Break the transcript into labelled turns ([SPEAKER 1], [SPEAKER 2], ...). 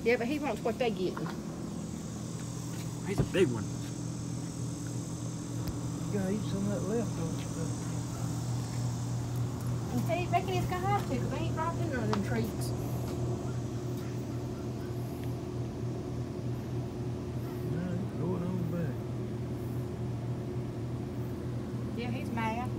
[SPEAKER 1] Yeah, but he wants what they getting.
[SPEAKER 2] He's a big one.
[SPEAKER 3] You gotta eat some of that leftover stuff.
[SPEAKER 1] He reckon he's gonna have to, because they ain't dropped in none of them treats.
[SPEAKER 3] No, throw it on back.
[SPEAKER 1] Yeah, he's mad.